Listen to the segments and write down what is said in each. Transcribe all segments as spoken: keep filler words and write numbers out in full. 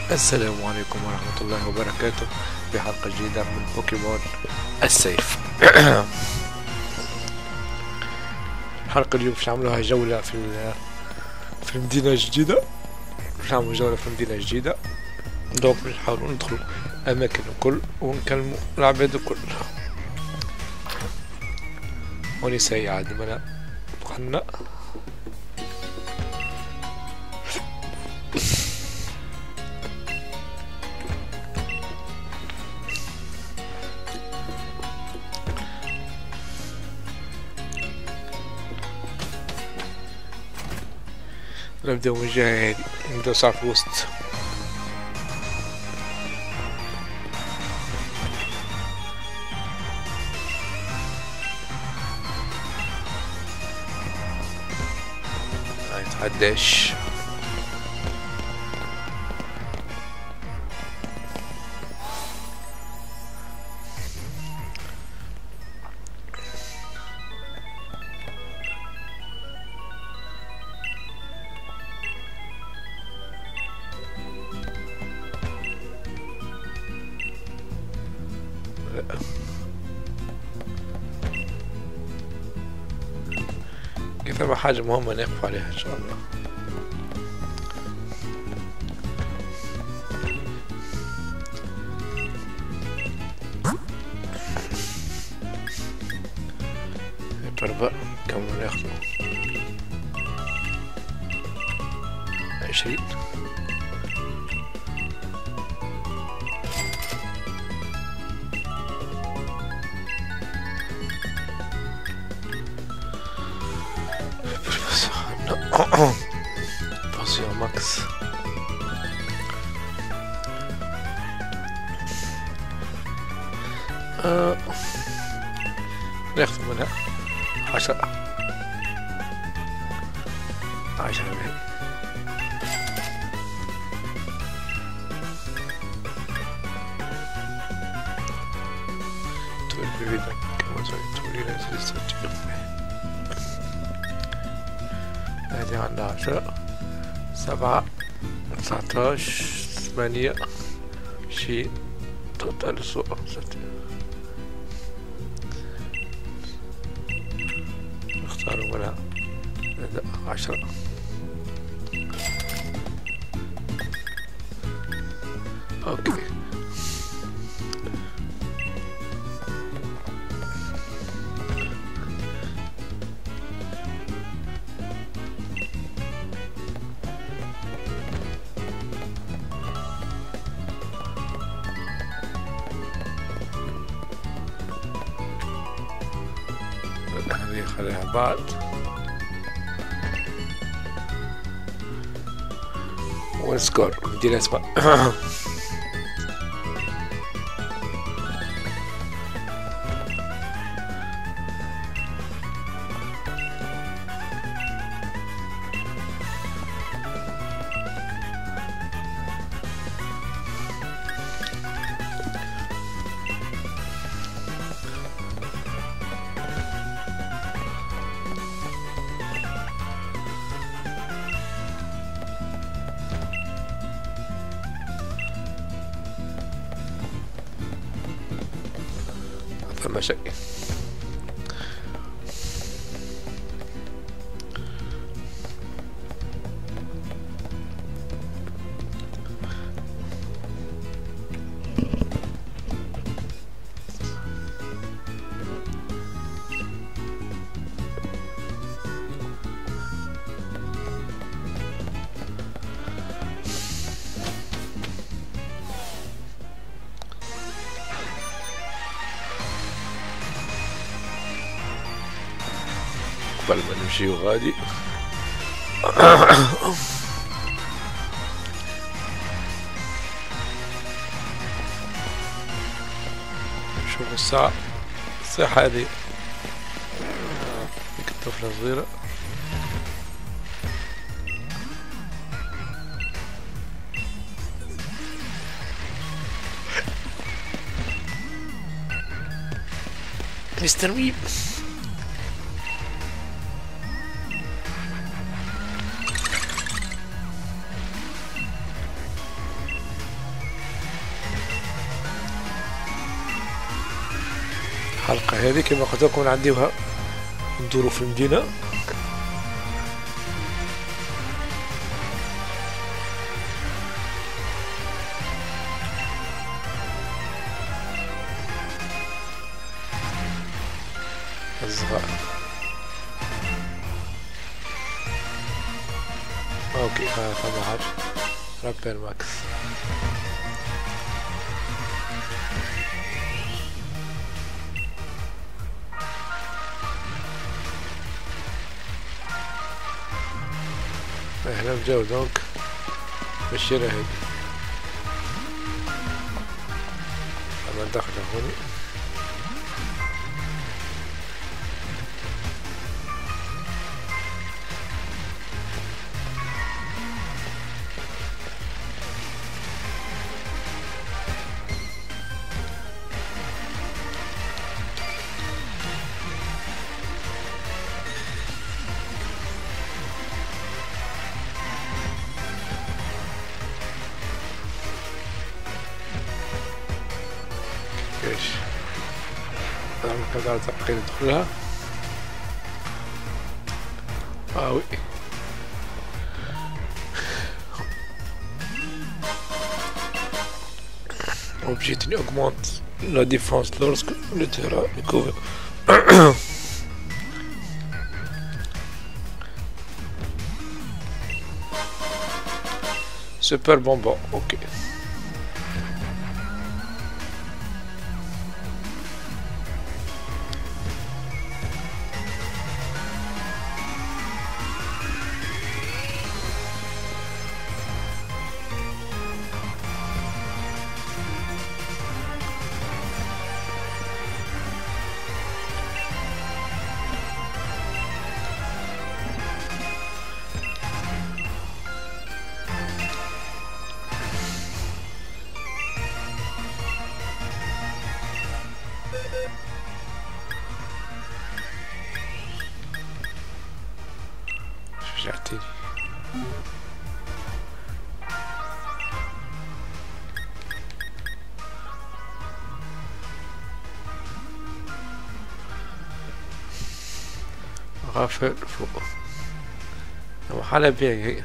السلام عليكم ورحمة الله وبركاته في حلقة جديدة من بوكيمون السيف. الحلقة اليوم باش نعملوها جولة في في المدينة الجديدة، باش نعملو جولة في المدينة الجديدة. دوك باش نحاولو ندخلو أماكن الكل ونكلمو العباد الكل. هوني ساي عادي مانا دخلنا. نبداو من الجهة هادي، نبداو صار في الوسط. هاي تحداش كيف حاجة مهمة نقف عليها إن شاء الله. بربع كم ناخذ عشرين. بوسيون ماكس. آه. ناخذ منها عشرة عشرة منها. تقول ببيتك كما تقولي لا تستطيع. هذه عندنا عشرة، سبعة، تسعتاش، ثمانية، عشرين، توتال سوق نختاروا منها عشرة. اوكي هذه خليها بعد. ونسكور مدينة اسمها ثم شيء. قبل ما نمشي وغادي شوف الساعة الساعة هذه ديك الطفلة صغيرة. مستر ميم الحلقة هذه كما قلت لكم نعديوها ندورو في المدينة. الصغار اوكي ها ثم حاجة رابير ماكس. احنا بجو دونك بالشارع هادي لما ندخل هوني ايش نعمل كذا تبقين ندخلها. اه وي objectif augmente la défense lorsque le terrain est couvert. Super bonbon, ok. شجعتني. غافل فوق حالة بيع هي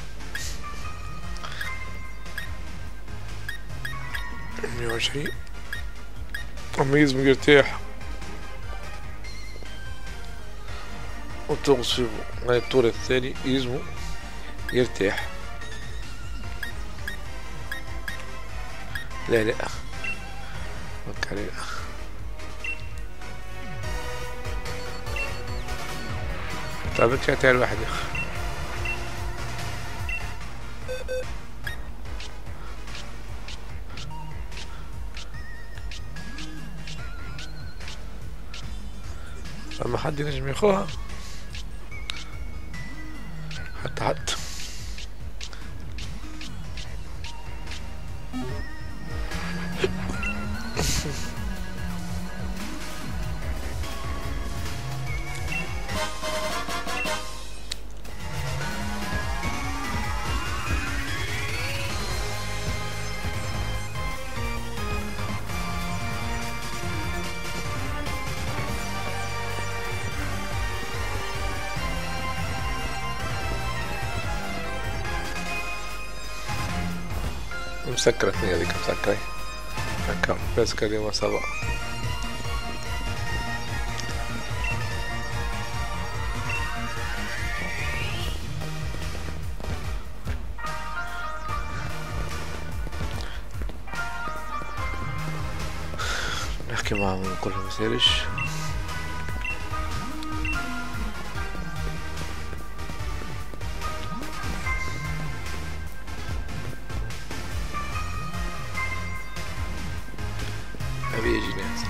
مية وعشرين أميز مرتاح وتوصف الطور الثاني يزمو يرتاح. لا لا فكر لا طيب كاتل واحد يا اخي لما حد ينجم ياخوها حتى حتى مسكرتني هذيك مسكرة هكا بس كده ما سبق. نحكي معهم نقول لهم مسيرش أبي يجي ناس.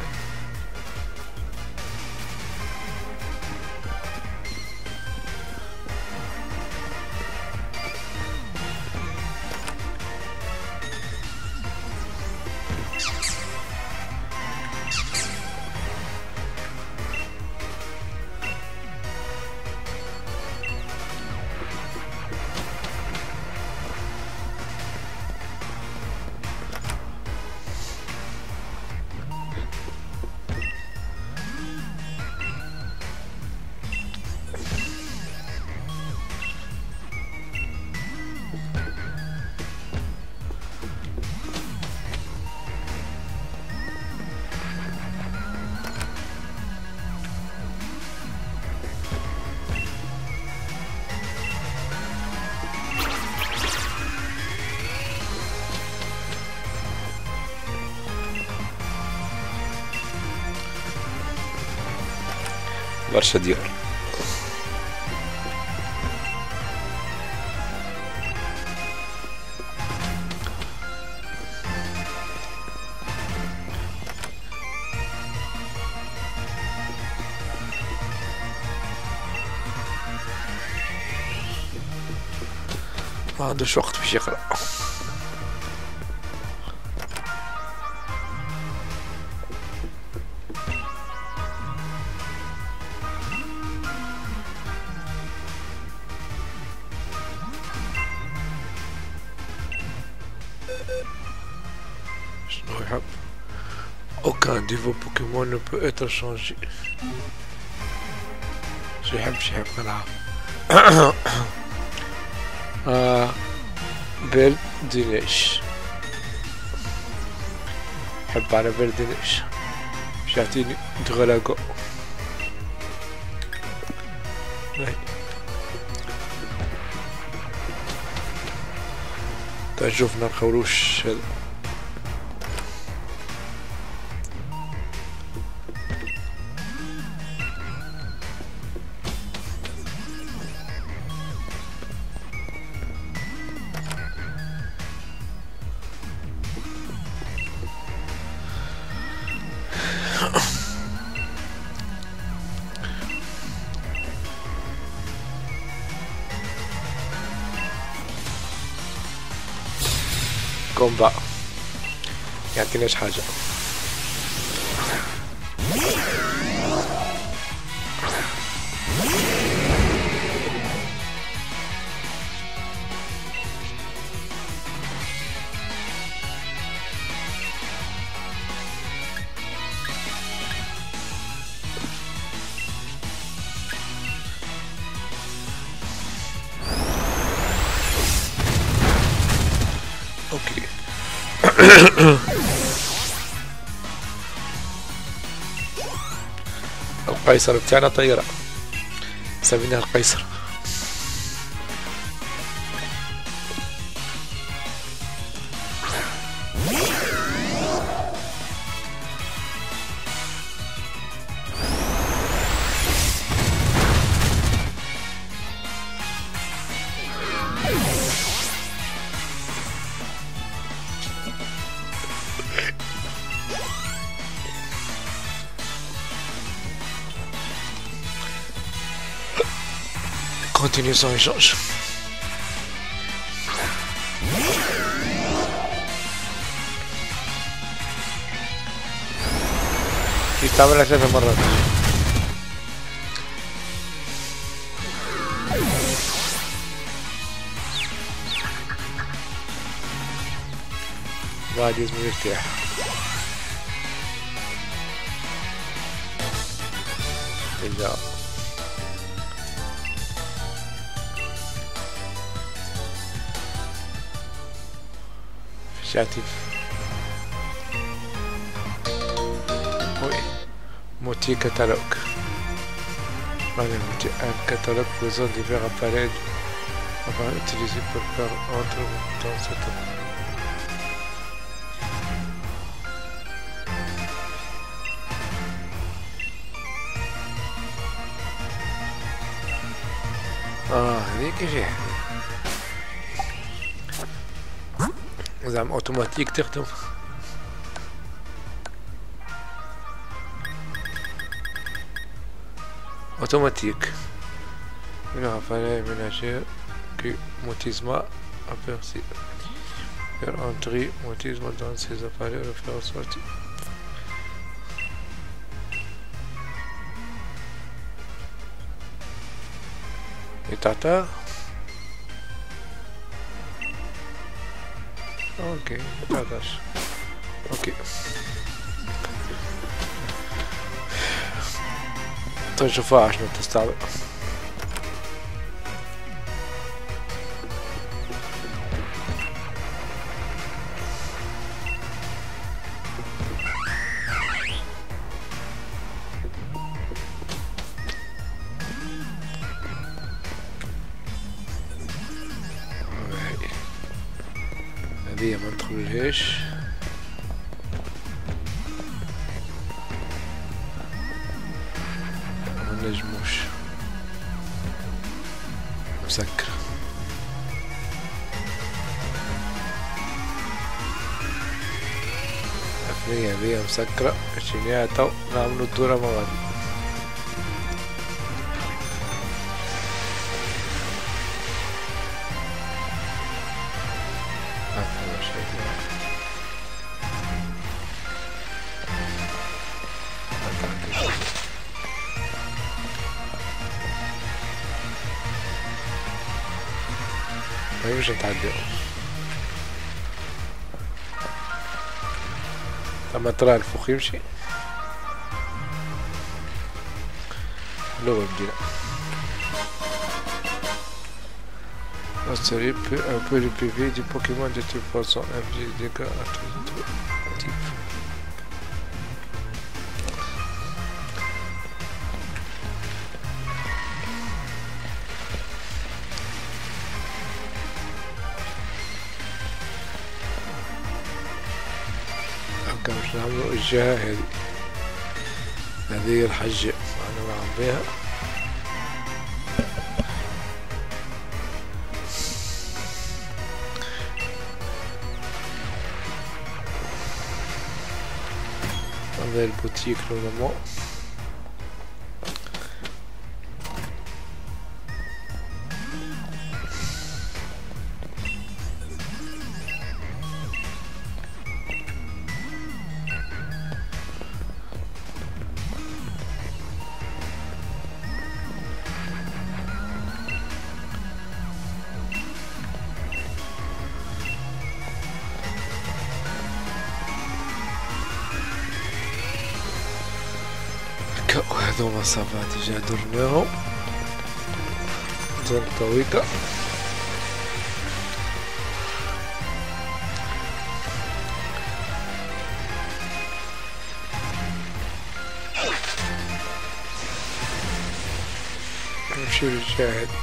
برشا ديار. ما عندوش وقت باش يقرا. شنو يحب؟ aucun de vos Pokémon ne peut être changé. شو يحب شو يحب نلعب. آه بيردينيش. حب على بيردينيش. مش يعطيني دغلاقو. تا شوفنا الخروش هذا. كومبا يعطيناش حاجة. اوكي. القيصر بتاعنا طيارة سميناها القيصر. Continue son échange. يستعملها ثلاث مرات. بعد لازم يرتاح. إذا شاتف oui moitié catalogue. Allez, moitié un catalogue présente divers appareils appareils utilisés pour faire entrer dans cette اه هذيك فيها زعما اوتوماتيك تخدم. automatique. Il apparaît ménagère que Motisma a perçu. Faire entrer Motisma dans ses appareils et faire sortir. Et Tata. Ok, Tata. Ok. نشوفها عشان تستعبط. هذه ما ندخلولهاش. منجموش مسكر. أثنية هذه مسكرة شنيها تو نعملو الدورة مغادي. ما يمشي نتعدي. لما طلع الفوق يمشي لو بدينا Mastery un peu le P V du Pokémon de type poisson, inflige des dégâts à tous les types. كم نعملوا الجهة هذه هذه الحجة أنا بعمل بيها. هذا البوتيك نورمالمون وهذوما صافا ديجا درناهم زون طويقة. نمشي للجهة هادي.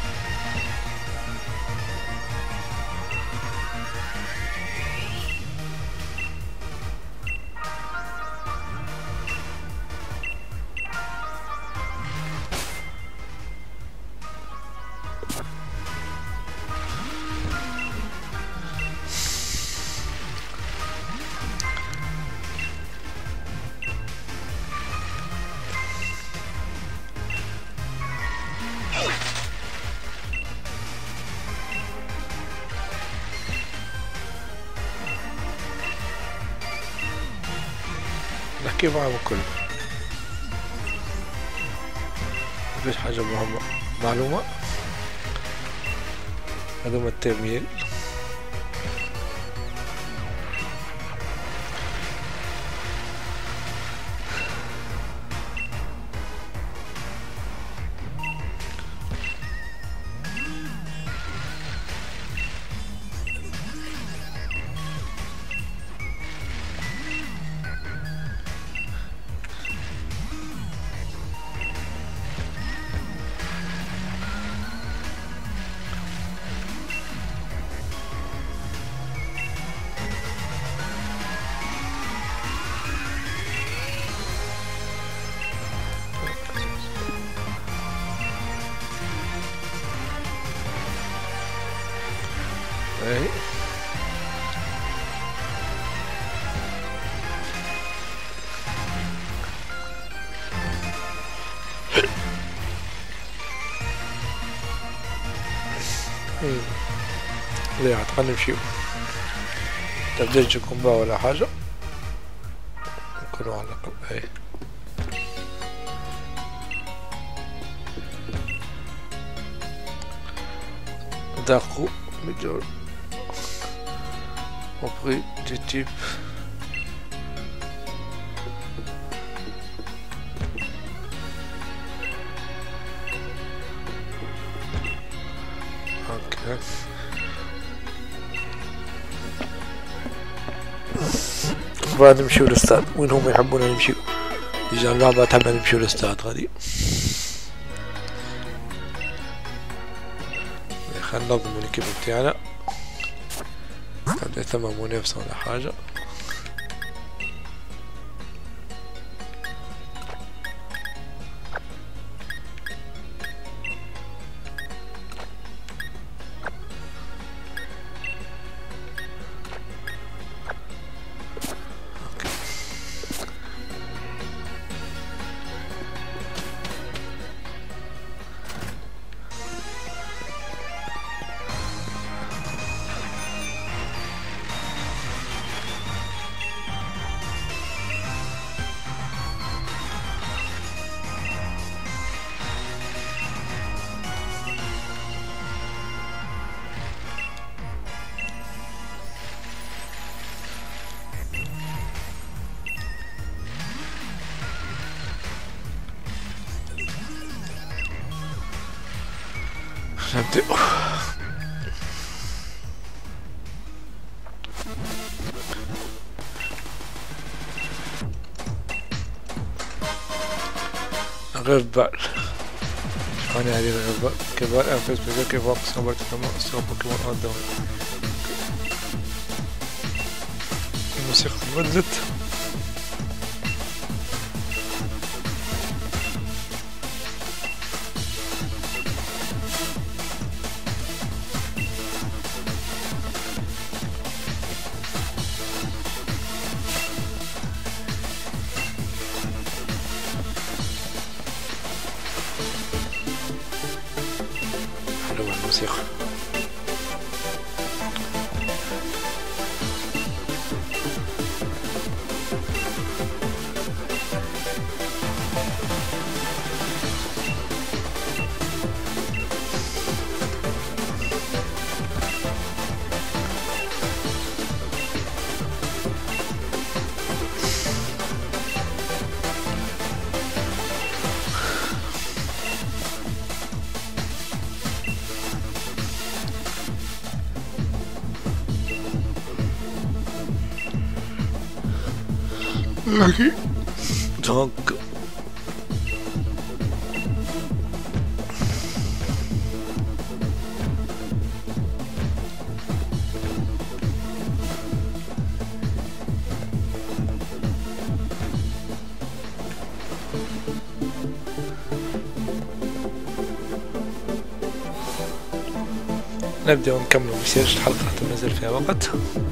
نحكي معهم الكل مفيش حاجة مهمة. معلومة معلومة التمويل اهي. ليه عاد نمشيو تبدأ كومبا ولا حاجة نكونوا على الأقل. اهي داقو مجور auprès du type ok. بعد نمشيو للاستاد وين هم يحبون نمشيو. ديجا اللعبة تحب نمشيو للاستاد غادي. خلينا ننظمو الكيب بتاعنا هذا ثم منافسة ولا حاجة. نبدأ. غربال أنا هذه غربال كبار أنفس بذلك كيف واقع صبرت كما أصلا بوكيمون أقدم الموسيقى بدلت. حلوة الموسيقى. Donc نبدأ ونكمل مسيرة الحلقة حتى ما زال فيها وقت.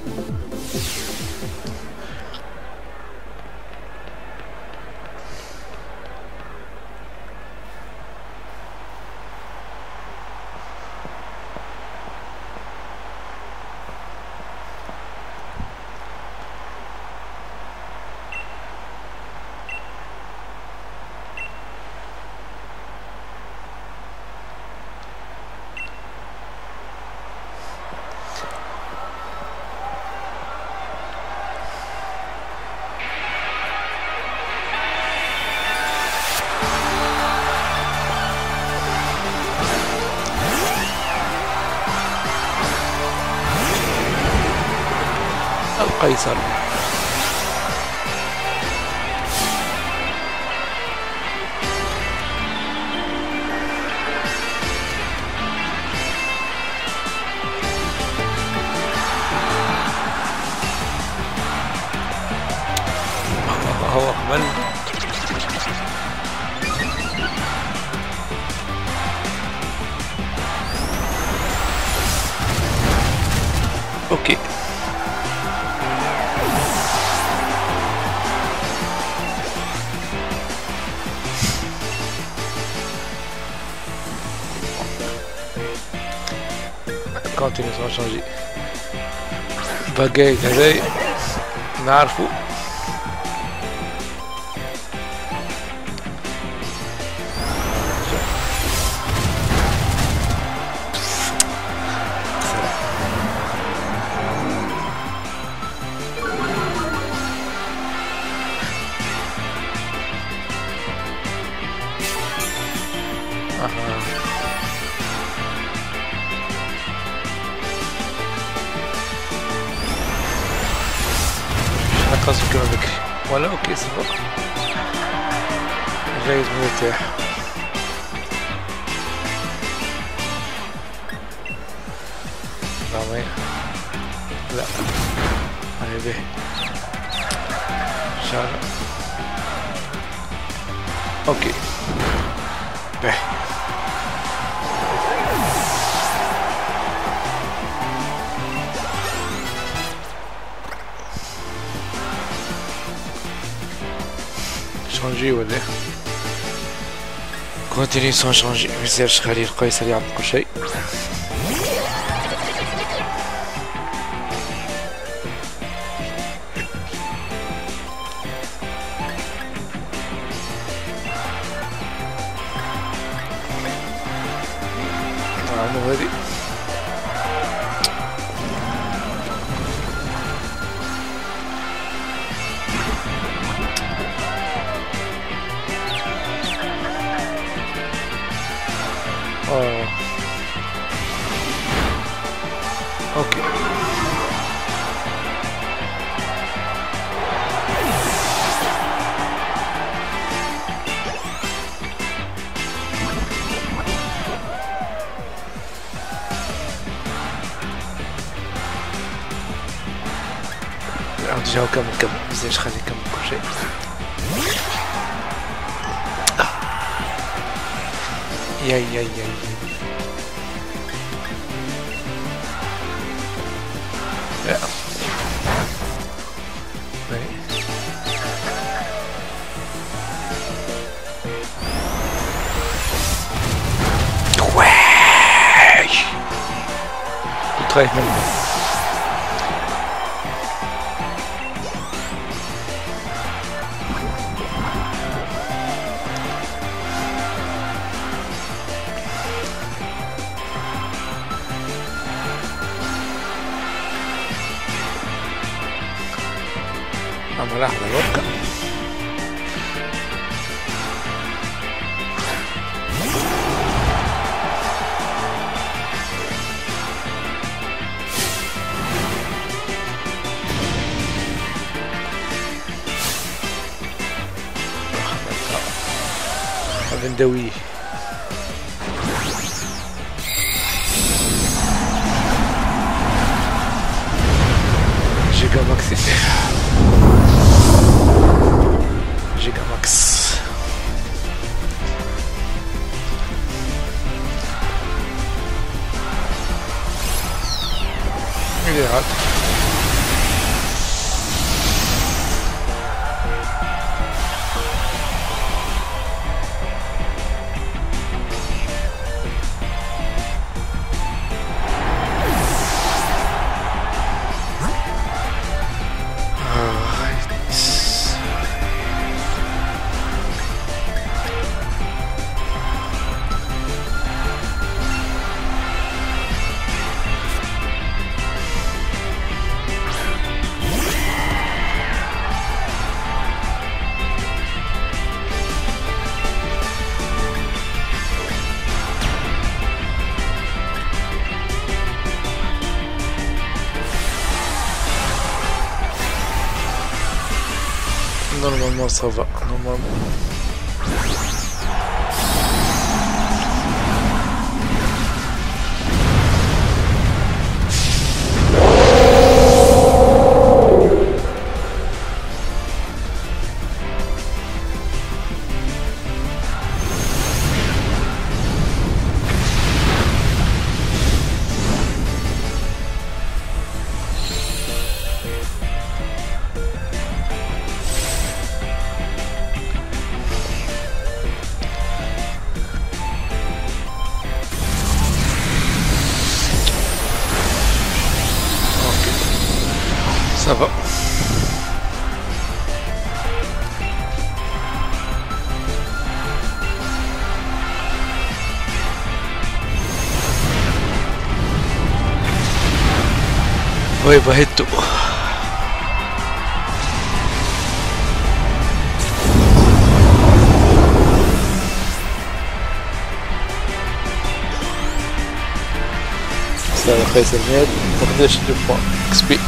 القيصر هو أكمل. اوكي continue sans changer. بقيت هذي نعرفو. قصدي كما بكري ولا اوكي سبق جايز مرتاح. رامي لا هاي به شارع اوكي به changer ولا continue sans changer. ميسيرش خلي القيصر يعمل كل شيء. عنه هذي اه ديجا كمل كمل مزيانش خليه يكمل كلشي. يا يا يا يا واش كنت خايف منه. عمل احلى وركة. هذا ندويه. جيجا ماكسي جيجا ماكس. ايه هاد normalement ça va, normalement. Ça va. Oui, bah, et tout. Ça va faire ça bien. On va acheter le point X P.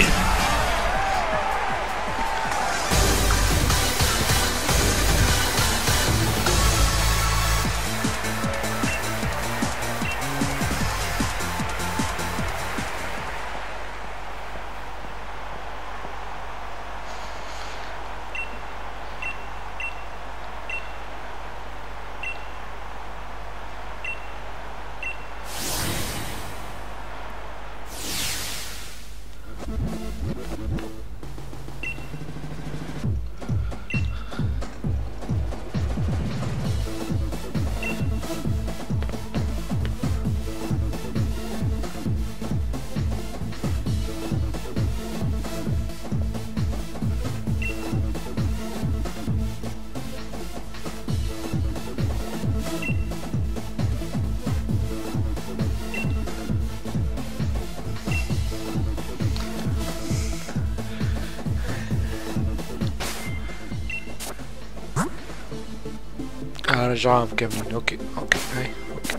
رجعها مكملين. اوكي اوكي هاي اوكي.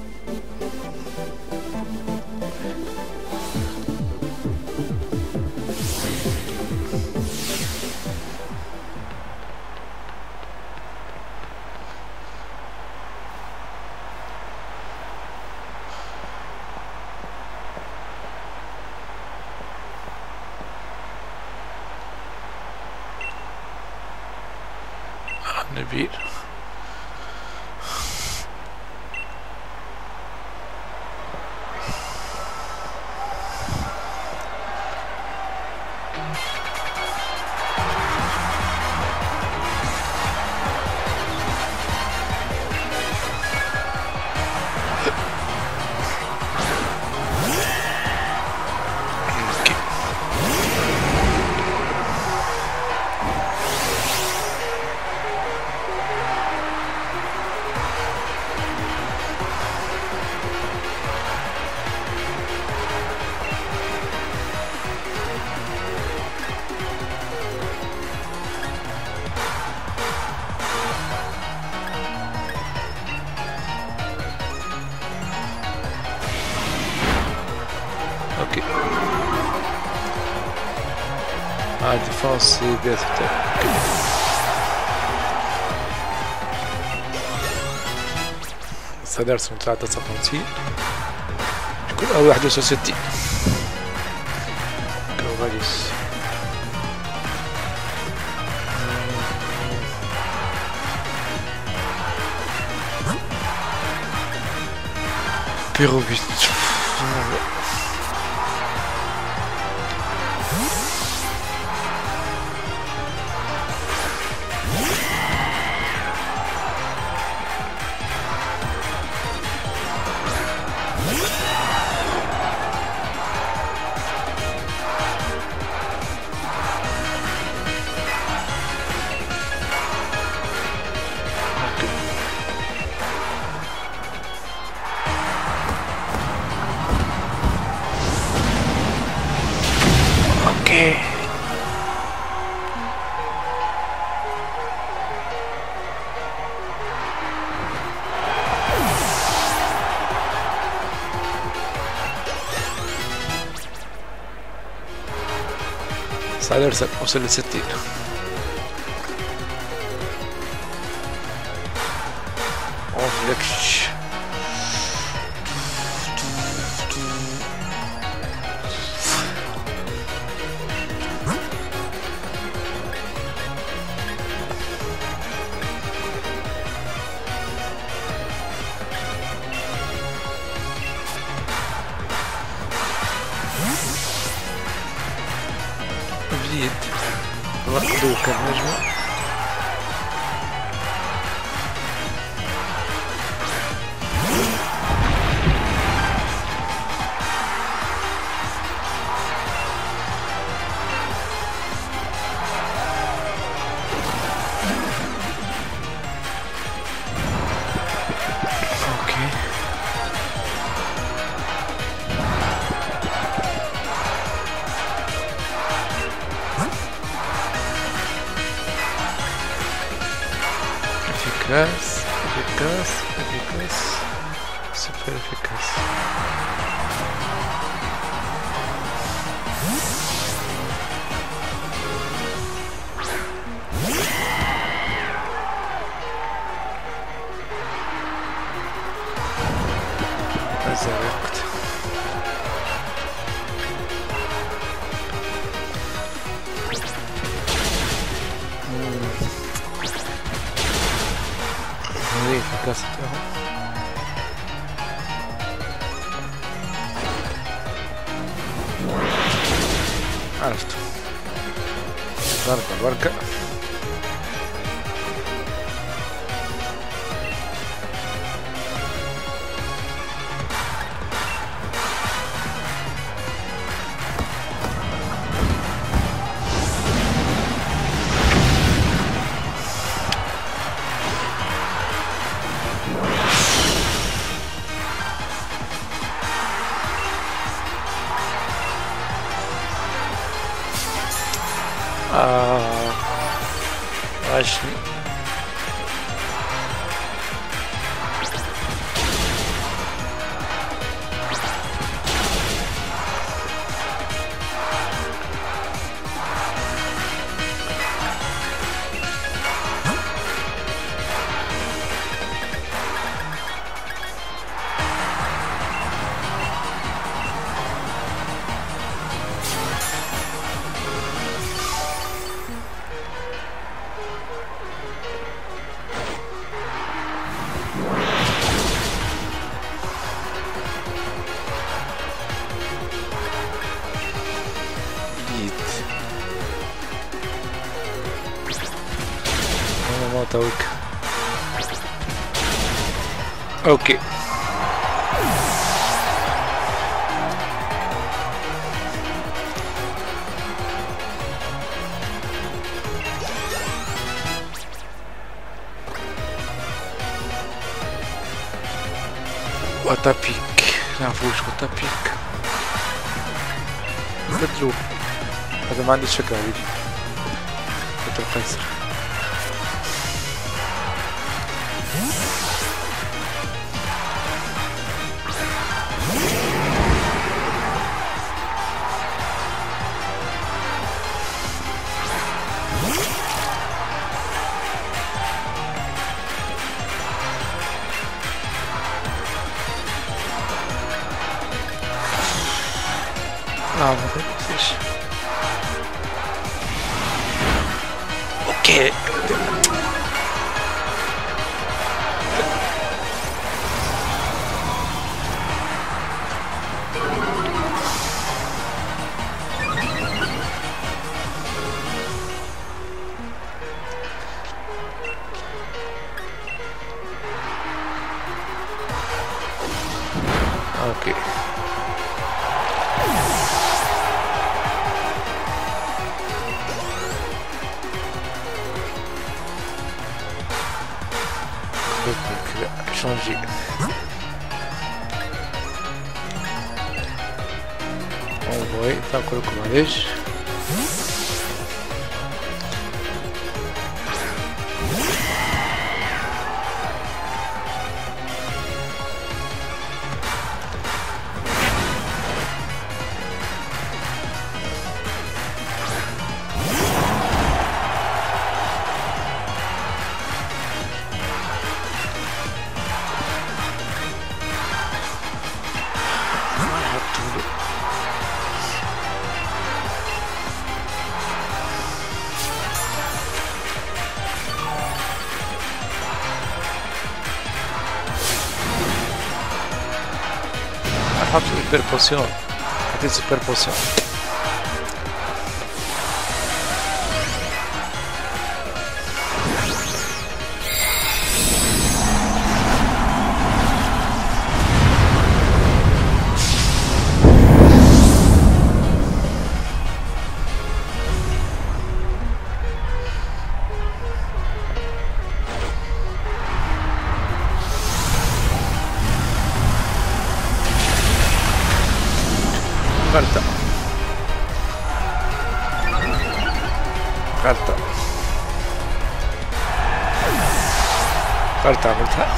نبيل. اوكي ها ديفونس بيت صدرت من ثلاثة وستين يكون أول واحد وستين كواليس بيروفيت اوكي صار وصل لستين. اوفلكش جديد ركضوا كالنجمة. Efficace, efficace, efficace, super efficace. أزرقت. هذه efficace اهو. عرفت. ضربة بركة. آه عشري ما توك. اوكي واتا بيك، نعرفوش واتا بيك بدلوه. هذا ما عنديش فكرة عليه. واتا القيصر. اه ما فيش. اوكي اوكي كذا شونجي. او بوي تاكلكم معليش. حط سوبر بوسيون. حطيت سوبر بوسيون. غلطة غلطة غلطة عملتها.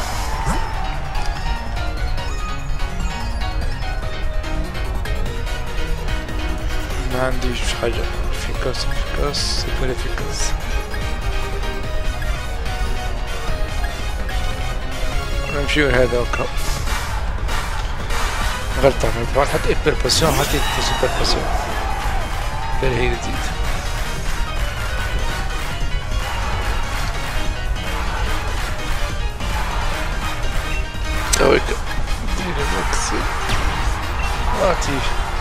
ما عنديش حاجة. فيكاس فيكاس سوبر فيكاس. نمشيو هذا وكا. غلطة عملتها. نحط إبر باسيون حطيت سوبر باسيون. بل هي جديد. تويك دير ماكسي. أعطيه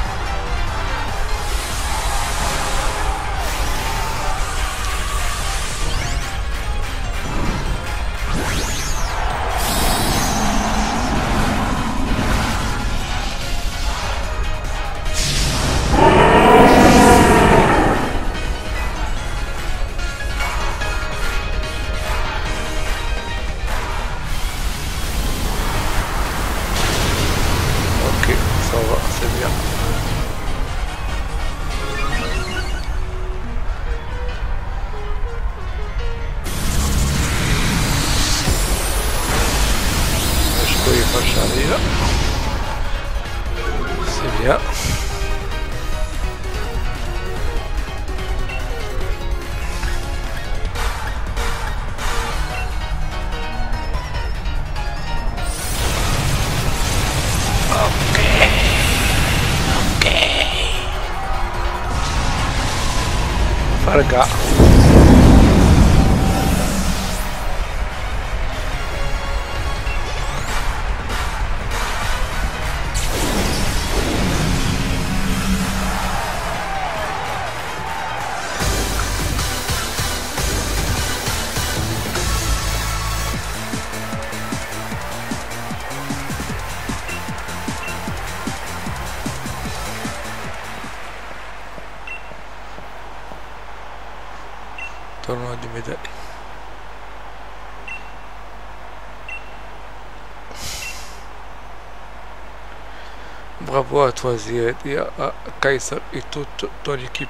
عليها. سريع. اوكي اوكي فرقع. tournoi de médailles. Bravo à toi Ziad et à Kaiser et toute ton équipe.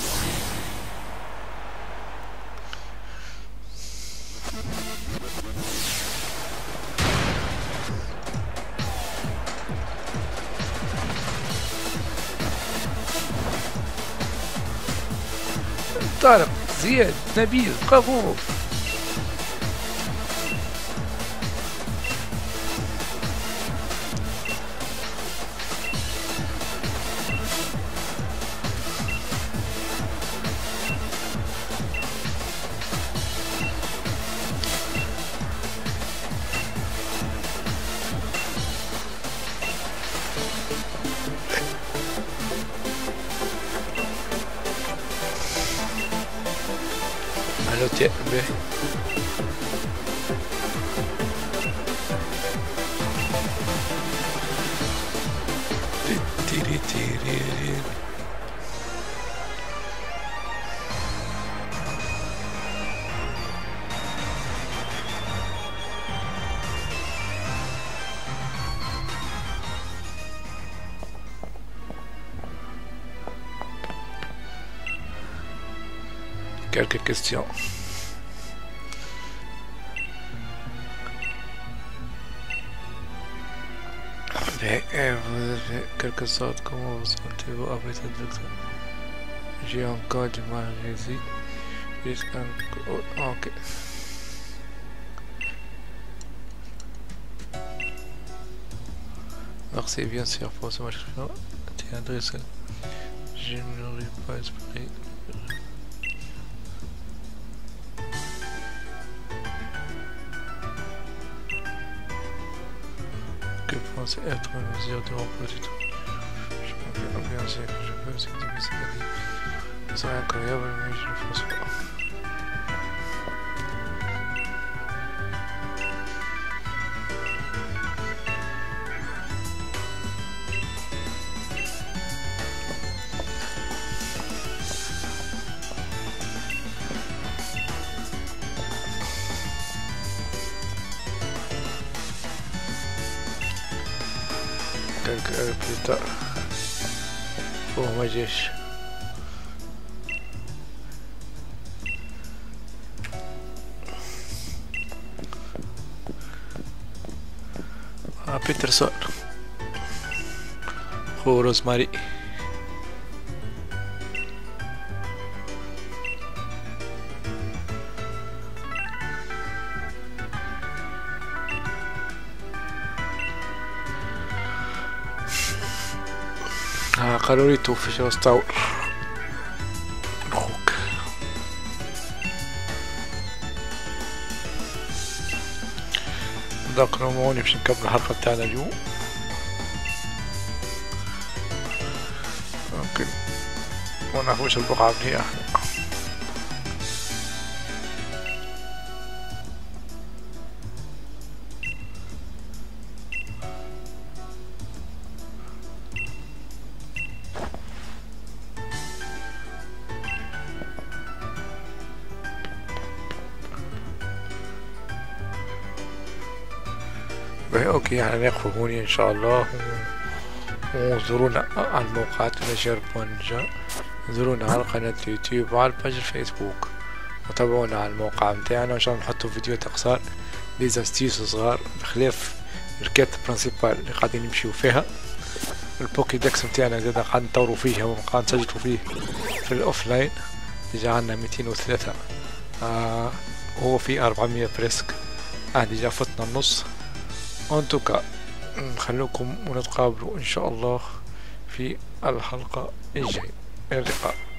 طارق، زياد، نبيل، برافو. Allo te be. Tiri tiri. Quelques questions. Mais euh, vous avez quelque sorte, comment vous sentez-vous après cette victoire? J'ai encore du mal à réussir. Jusqu'à... Oh, ok. Merci bien sûr pour ce match. T'es adressé. Je n'aurais pas espéré. Que pense être en mesure de remporter tout. Je peux bien dire que je peux, c'est difficile à dire. Ce serait incroyable, mais je ne pense pas. Quelques heures plus tard, pour ma gêche. À Peterson, au Rosemary. قالوا لي توفي شو استوى اخوك. ذاك نموني باش نكمل الحلقة تاعنا اليوم. ممكن ما نعرفوش البقعة من هي احنا. اوكي يعني نقف هوني ان شاء الله، وزورونا على الموقعات نشر بونجا، زورونا على قناة اليوتيوب وعلى الباج الفيسبوك، وتابعونا على الموقع متاعنا ان شاء الله نحطوا فيديوهات قصار ليزاستيس صغار بخلاف الكات برانسيبال اللي قاعدين نمشيو فيها. البوكي داكس متاعنا زادا قاعد نطوروا فيه وقاعد نسجلوا فيه في الاوفلاين. ديجا عندنا ميتين وثلاثة آه وهو في أربعمية بريسك، اه ديجا فتنا النص. انتوكا نخلوكم ونتقابلوا ان شاء الله في الحلقة الجاية. اللقاء.